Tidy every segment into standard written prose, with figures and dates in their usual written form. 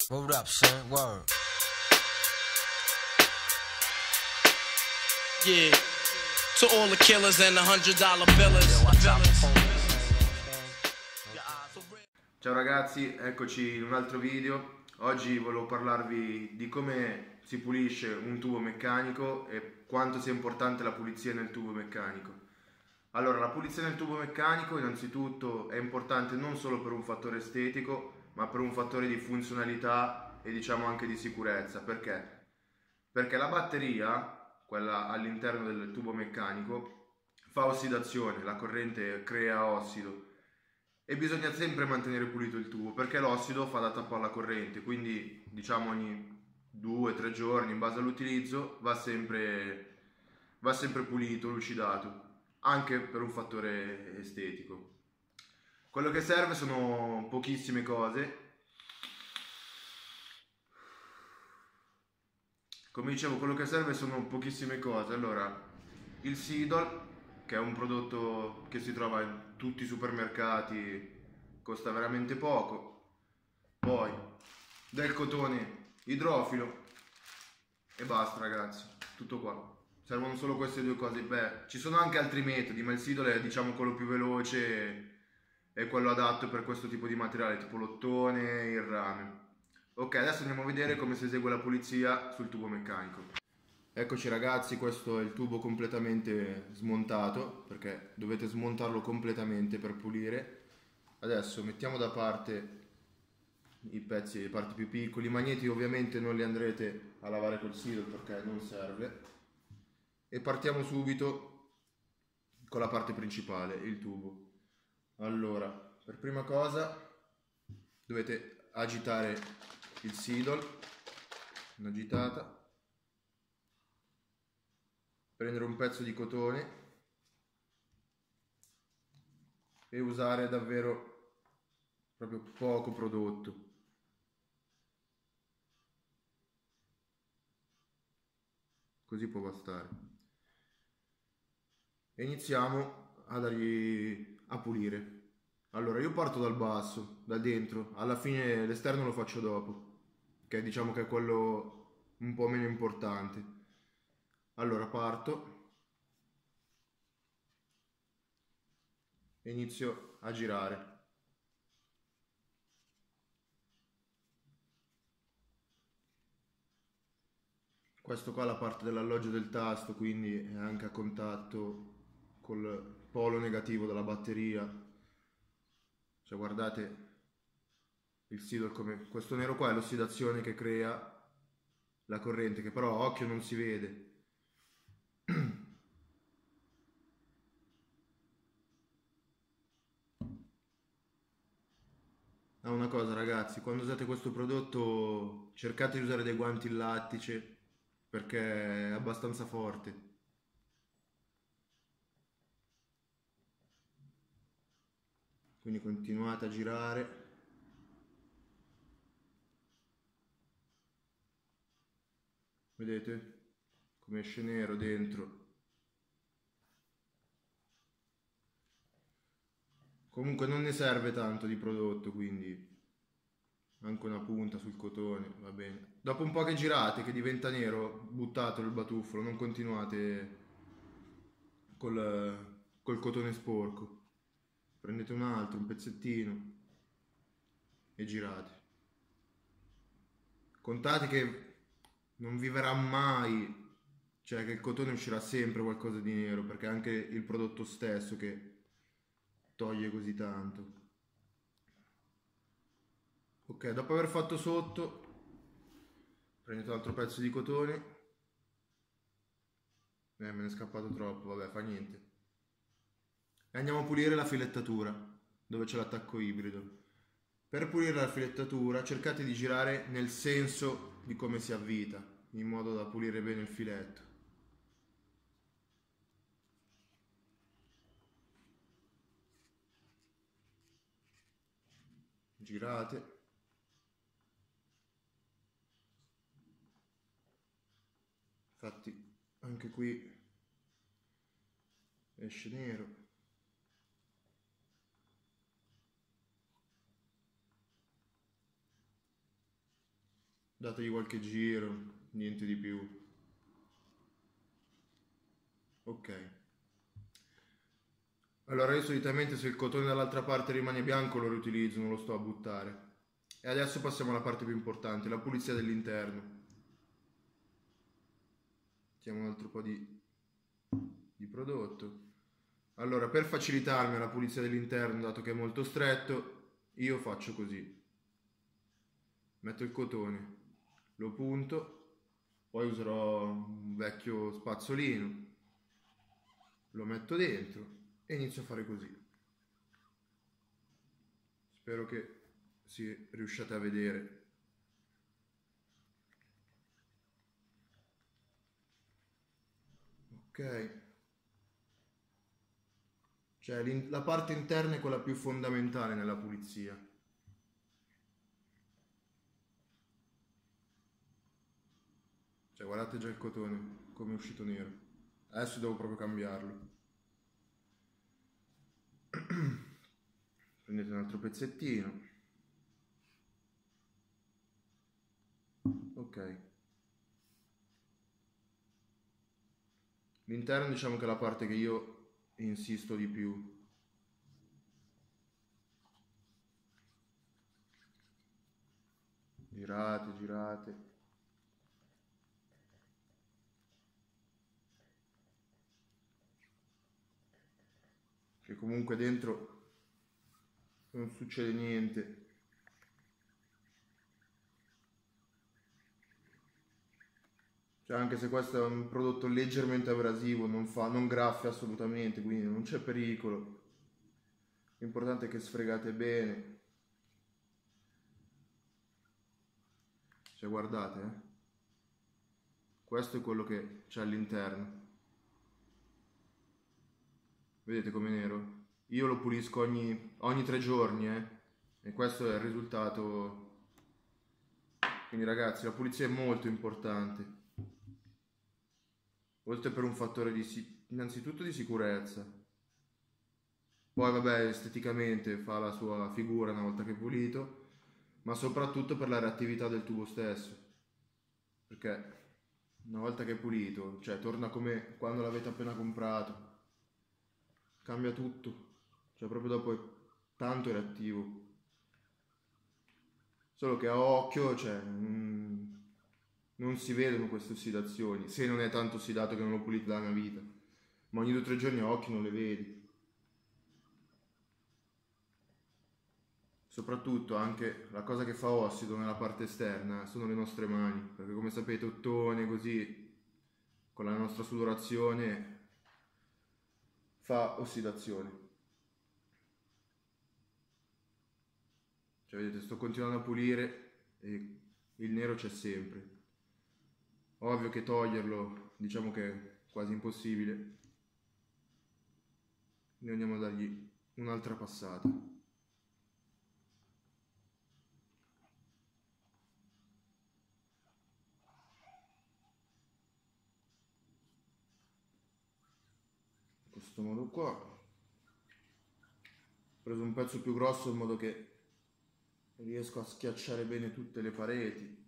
Word up, son. Word. Yeah. To all the killers and the $100 billers. Ciao ragazzi, eccoci in un altro video. Oggi volevo parlarvi di come si pulisce un tubo meccanico e quanto sia importante la pulizia nel tubo meccanico. Allora, la pulizia nel tubo meccanico innanzitutto è importante non solo per un fattore estetico, ma per un fattore di funzionalità e diciamo anche di sicurezza. Perché? Perché la batteria, quella all'interno del tubo meccanico, fa ossidazione, la corrente crea ossido e bisogna sempre mantenere pulito il tubo perché l'ossido fa da tappo alla corrente, quindi diciamo ogni 2-3 giorni in base all'utilizzo va sempre pulito, lucidato, anche per un fattore estetico. Quello che serve sono pochissime cose. Come dicevo, quello che serve sono pochissime cose. Allora, il Sidol, che è un prodotto che si trova in tutti i supermercati, costa veramente poco. Poi del cotone idrofilo e basta ragazzi, tutto qua. Servono solo queste due cose. Beh, ci sono anche altri metodi, ma il Sidol è diciamo quello più veloce e quello adatto per questo tipo di materiale, tipo l'ottone e il rame. Ok, adesso andiamo a vedere come si esegue la pulizia sul tubo meccanico. Eccoci ragazzi, questo è il tubo completamente smontato, perché dovete smontarlo completamente per pulire. Adesso mettiamo da parte i pezzi, le parti più piccoli. I magneti ovviamente non li andrete a lavare col Sidol perché non serve. E partiamo subito con la parte principale, il tubo. Allora, per prima cosa dovete agitare il Sidol, un'agitata, prendere un pezzo di cotone e usare davvero proprio poco prodotto. Così può bastare. E iniziamo a pulire. Allora, io parto dal basso, da dentro, alla fine l'esterno lo faccio dopo, che diciamo che è quello un po' meno importante. Allora, parto e inizio a girare. Questo qua è la parte dell'alloggio del tasto, quindi è anche a contatto col polo negativo della batteria. Cioè guardate il Sidol come questo nero qua è l'ossidazione che crea la corrente, che però a occhio non si vede. Ah, una cosa ragazzi, quando usate questo prodotto cercate di usare dei guanti in lattice perché è abbastanza forte. Quindi continuate a girare. Vedete come esce nero dentro. Comunque non ne serve tanto di prodotto, quindi anche una punta sul cotone va bene. Dopo un po' che girate, che diventa nero, buttatelo il batuffolo, non continuate col cotone sporco. Prendete un altro, un pezzettino e girate. Contate che non vi verrà mai, cioè che il cotone uscirà sempre qualcosa di nero, perché è anche il prodotto stesso che toglie così tanto. Ok, dopo aver fatto sotto, prendete un altro pezzo di cotone. Me ne è scappato troppo, vabbè, fa niente. E andiamo a pulire la filettatura, dove c'è l'attacco ibrido. Per pulire la filettatura cercate di girare nel senso di come si avvita, in modo da pulire bene il filetto. Girate. Infatti anche qui esce nero. dategli qualche giro, niente di più. Ok. Allora io solitamente se il cotone dall'altra parte rimane bianco lo riutilizzo, non lo sto a buttare. E adesso passiamo alla parte più importante, la pulizia dell'interno. Mettiamo un altro po' di prodotto. Allora, per facilitarmi la pulizia dell'interno, dato che è molto stretto, io faccio così. Metto il cotone, lo punto, poi userò un vecchio spazzolino, lo metto dentro e inizio a fare così. Spero che riusciate a vedere. Ok. Cioè la parte interna è quella più fondamentale nella pulizia. Cioè guardate già il cotone come è uscito nero. Adesso devo proprio cambiarlo. Prendete un altro pezzettino. Ok. L'interno diciamo che è la parte che io insisto di più. Girate, girate. Che comunque dentro non succede niente. Cioè anche se questo è un prodotto leggermente abrasivo, non graffia assolutamente, quindi non c'è pericolo. L'importante è che sfregate bene. Cioè guardate, questo è quello che c'è all'interno. Vedete com'è nero? Io lo pulisco ogni 3 giorni, e questo è il risultato. Quindi ragazzi, la pulizia è molto importante. Oltre per un fattore innanzitutto di sicurezza. Poi vabbè, esteticamente fa la sua figura una volta che è pulito, ma soprattutto per la reattività del tubo stesso. Perché una volta che è pulito, cioè torna come quando l'avete appena comprato. Cambia tutto. Cioè proprio dopo è tanto reattivo. Solo che a occhio, cioè, non si vedono queste ossidazioni, se non è tanto ossidato che non lo pulite da una vita. Ma ogni 2 o 3 giorni a occhio non le vedi. Soprattutto anche la cosa che fa ossido nella parte esterna sono le nostre mani, perché come sapete ottone così, con la nostra sudorazione, fa ossidazione. Cioè vedete, sto continuando a pulire e il nero c'è sempre. Ovvio che toglierlo, diciamo che è quasi impossibile. Noi andiamo a dargli un'altra passata. In questo modo qua. Ho preso un pezzo più grosso in modo che riesco a schiacciare bene tutte le pareti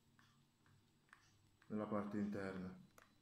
nella parte interna.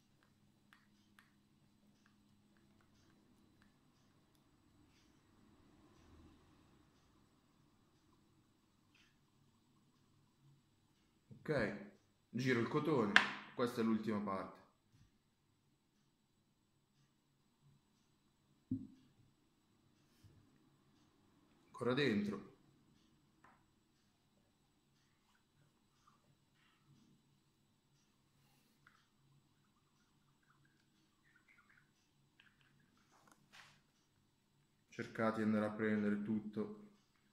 Ok, giro il cotone, questa è l'ultima parte. Ancora dentro. Cercate di andare a prendere tutto.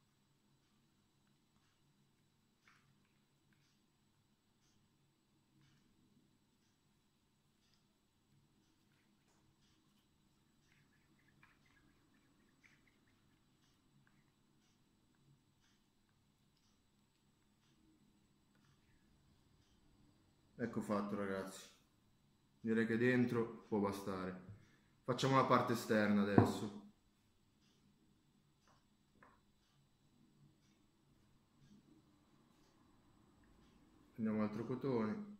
Ecco fatto ragazzi. Direi che dentro può bastare. Facciamo la parte esterna adesso. Prendiamo altro cotone.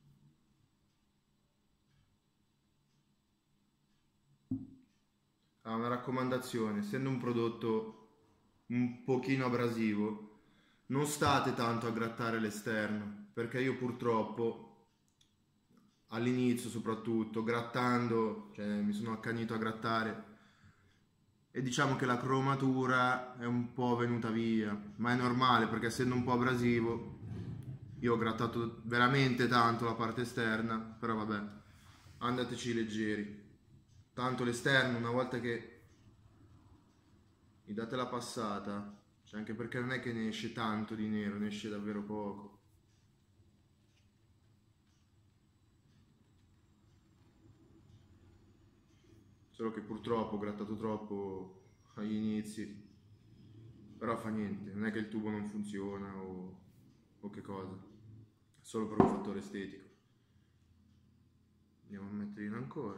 Una raccomandazione: essendo un prodotto un pochino abrasivo, non state tanto a grattare l'esterno, perché io purtroppo all'inizio soprattutto grattando, cioè mi sono accanito a grattare e diciamo che la cromatura è un po' venuta via, ma è normale perché essendo un po' abrasivo io ho grattato veramente tanto la parte esterna, però vabbè, andateci leggeri. Tanto l'esterno, una volta che gli date la passata, cioè anche perché non è che ne esce tanto di nero, ne esce davvero poco. Solo che purtroppo ho grattato troppo agli inizi, però fa niente, non è che il tubo non funziona o che cosa, è solo per un fattore estetico. Andiamo a metterlo ancora.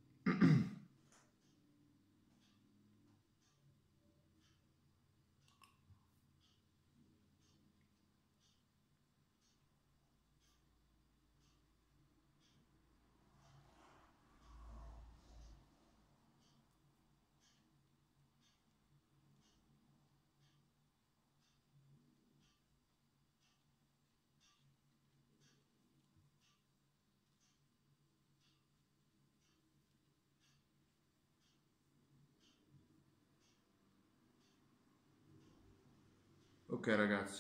Ok ragazzi,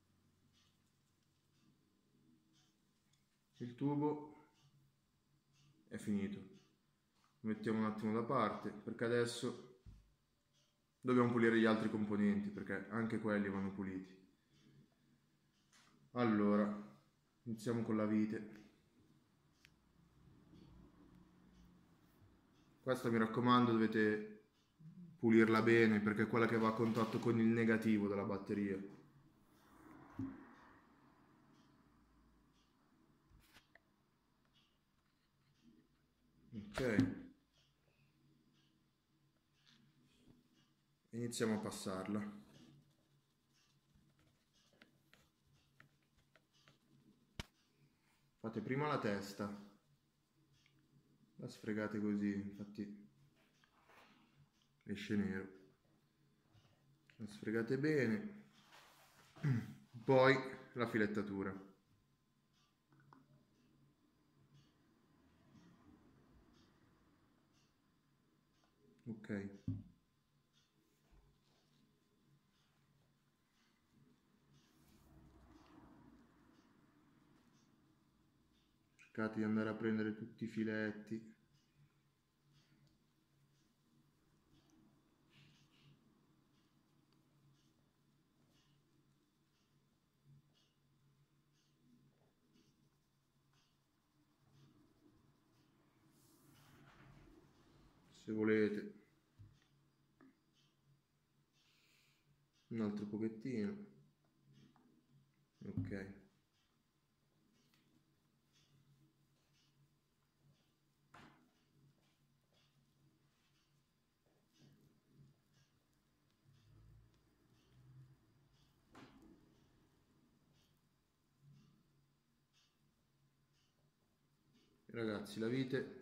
il tubo è finito. Lo mettiamo un attimo da parte perché adesso dobbiamo pulire gli altri componenti perché anche quelli vanno puliti. Allora, iniziamo con la vite. Questa mi raccomando dovete pulirla bene perché è quella che va a contatto con il negativo della batteria. Ok, iniziamo a passarla. Fate prima la testa, la sfregate così, infatti esce nero. La sfregate bene, poi la filettatura. Ok. Cercate di andare a prendere tutti i filetti. Se volete un altro pochettino. Ok. Ragazzi, la vite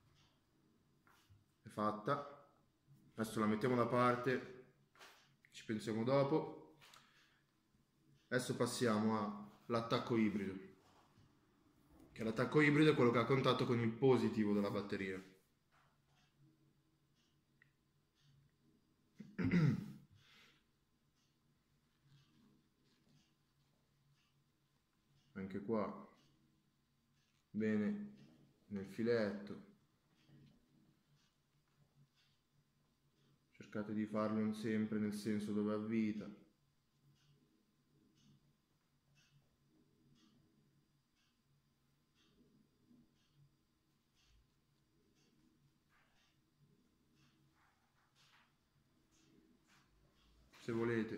è fatta. Adesso la mettiamo da parte, ci pensiamo dopo. Adesso passiamo all'attacco ibrido, che l'attacco ibrido è quello che ha contatto con il positivo della batteria. Anche qua bene nel filetto, cercate di farlo sempre nel senso dove avvita. Se volete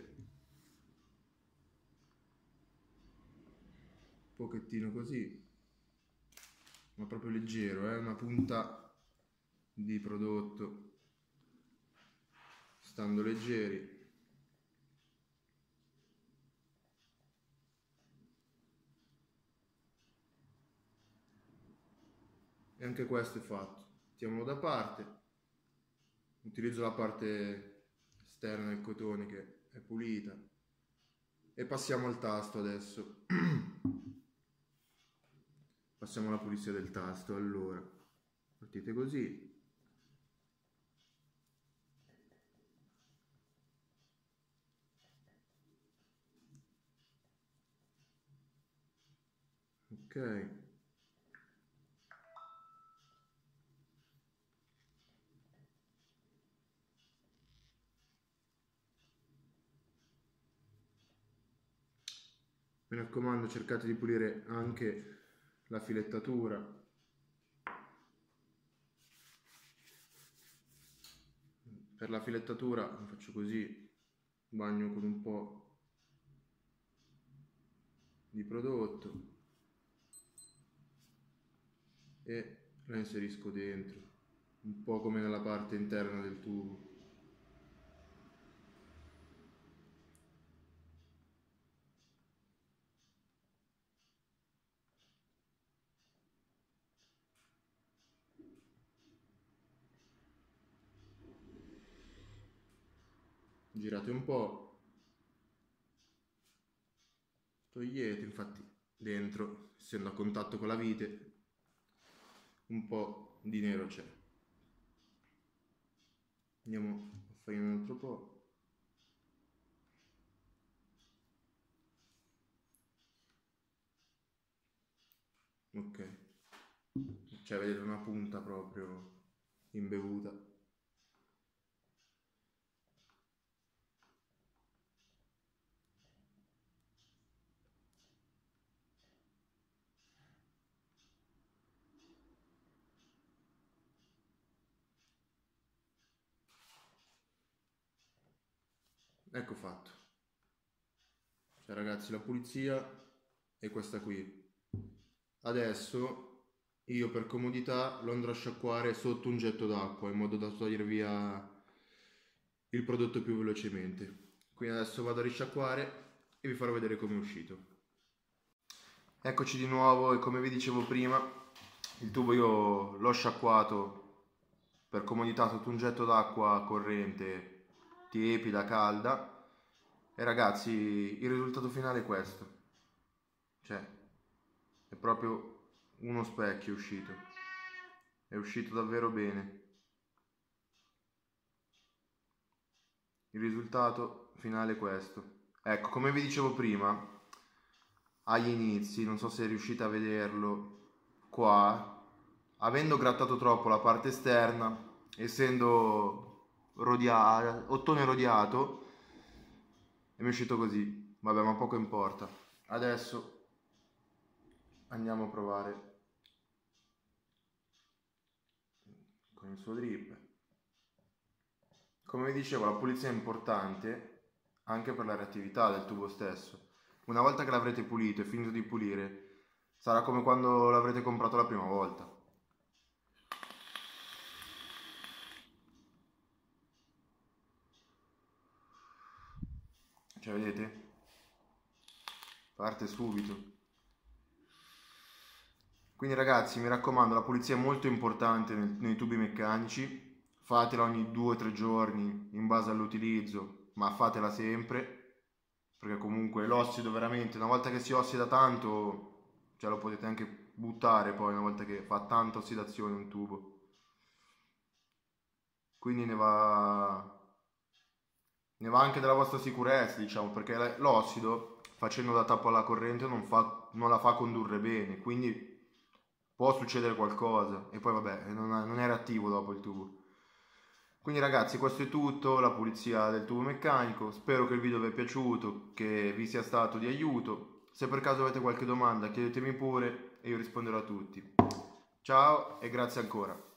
un pochettino così, ma proprio leggero, una punta di prodotto, stando leggeri. e anche questo è fatto. Mettiamolo da parte, utilizzo la parte esterna del cotone che è pulita e passiamo al tasto adesso. Passiamo alla pulizia del tasto. Allora, partite così. Ok. Mi raccomando, cercate di pulire anche la filettatura. Per la filettatura faccio così, bagno con un po' di prodotto e la inserisco dentro, un po' come nella parte interna del tubo. Girate un po', togliete, infatti dentro, essendo a contatto con la vite, un po' di nero c'è. Andiamo a fare un altro po'. Ok, cioè vedete una punta proprio imbevuta. Ecco fatto. Cioè ragazzi, la pulizia è questa qui. Adesso io per comodità lo andrò a sciacquare sotto un getto d'acqua in modo da togliere via il prodotto più velocemente. Quindi adesso vado a risciacquare e vi farò vedere come è uscito. Eccoci di nuovo e come vi dicevo prima, il tubo io l'ho sciacquato per comodità sotto un getto d'acqua corrente, tiepida, calda. E ragazzi, il risultato finale è questo. Cioè, è proprio uno specchio uscito. È uscito davvero bene. Il risultato finale è questo. Ecco, come vi dicevo prima, agli inizi, non so se riuscite a vederlo, qua, avendo grattato troppo la parte esterna, essendo ottone rodiato, e mi è uscito così. Vabbè, ma poco importa. Adesso andiamo a provare con il suo drip. Come vi dicevo, la pulizia è importante anche per la reattività del tubo stesso. Una volta che l'avrete pulito e finito di pulire, sarà come quando l'avrete comprato la prima volta. Cioè, vedete? Parte subito. Quindi ragazzi, mi raccomando, la pulizia è molto importante nei tubi meccanici. Fatela ogni 2-3 giorni in base all'utilizzo, ma fatela sempre, perché comunque l'ossido veramente, una volta che si ossida tanto, cioè lo potete anche buttare poi una volta che fa tanta ossidazione un tubo. Quindi ne va anche della vostra sicurezza, diciamo, perché l'ossido, facendo da tappo alla corrente, non la fa condurre bene, quindi può succedere qualcosa e poi vabbè, non è reattivo dopo il tubo. Quindi ragazzi, questo è tutto, la pulizia del tubo meccanico. Spero che il video vi è piaciuto, che vi sia stato di aiuto. Se per caso avete qualche domanda chiedetemi pure e io risponderò a tutti. Ciao e grazie ancora.